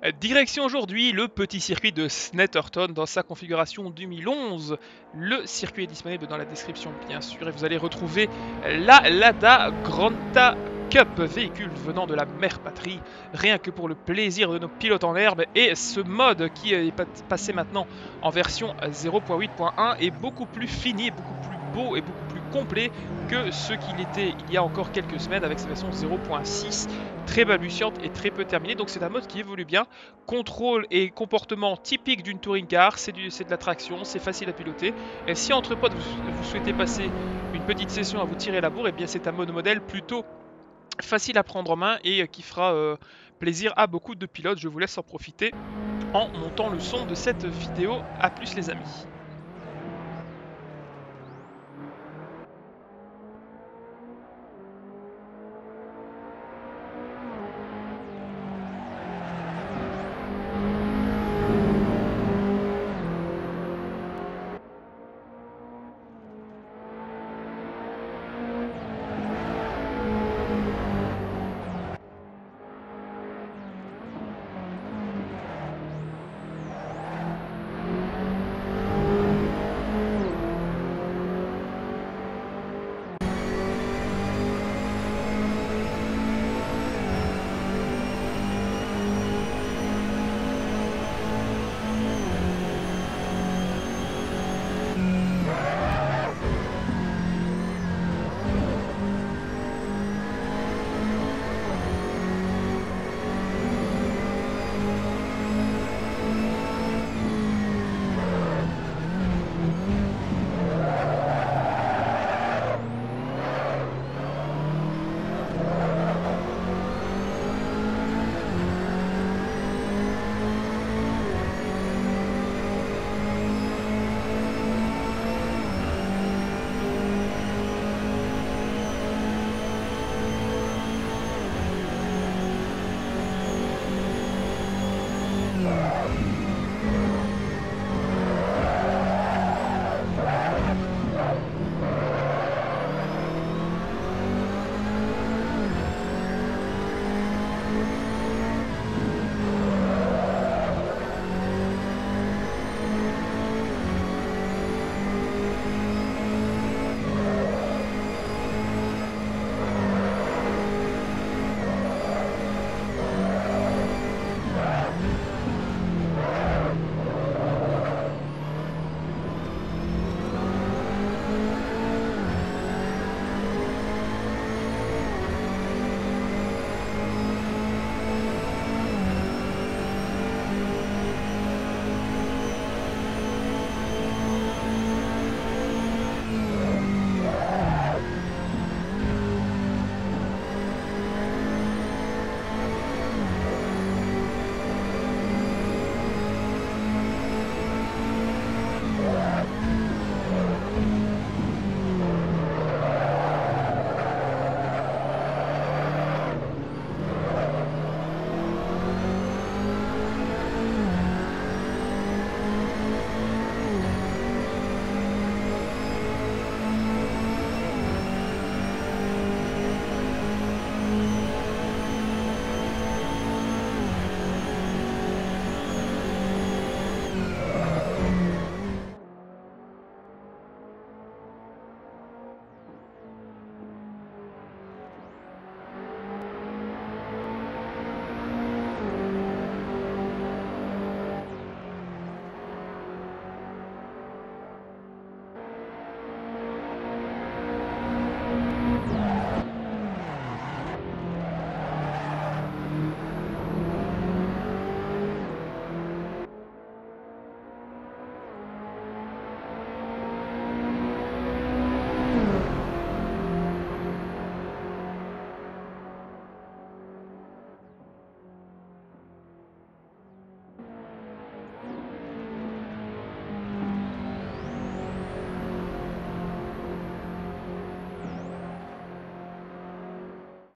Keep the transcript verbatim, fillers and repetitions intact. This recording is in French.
Direction aujourd'hui le petit circuit de Snetterton dans sa configuration deux mille onze. Le circuit est disponible dans la description bien sûr et vous allez retrouver la Lada Granta Cup, véhicule venant de la mère patrie, rien que pour le plaisir de nos pilotes en herbe. Et ce mode qui est passé maintenant en version zéro point huit point un est beaucoup plus fini, beaucoup plus beau et beaucoup plus complet que ce qu'il était il y a encore quelques semaines avec sa version zéro point six, très balbutiante et très peu terminée. Donc c'est un mode qui évolue bien. Contrôle et comportement typique d'une touring car, c'est de la traction, c'est facile à piloter. Et si entre potes vous, vous souhaitez passer une petite session à vous tirer la bourre, et bien c'est un mode modèle plutôt facile à prendre en main et qui fera euh, plaisir à beaucoup de pilotes. Je vous laisse en profiter en montant le son de cette vidéo. A plus les amis.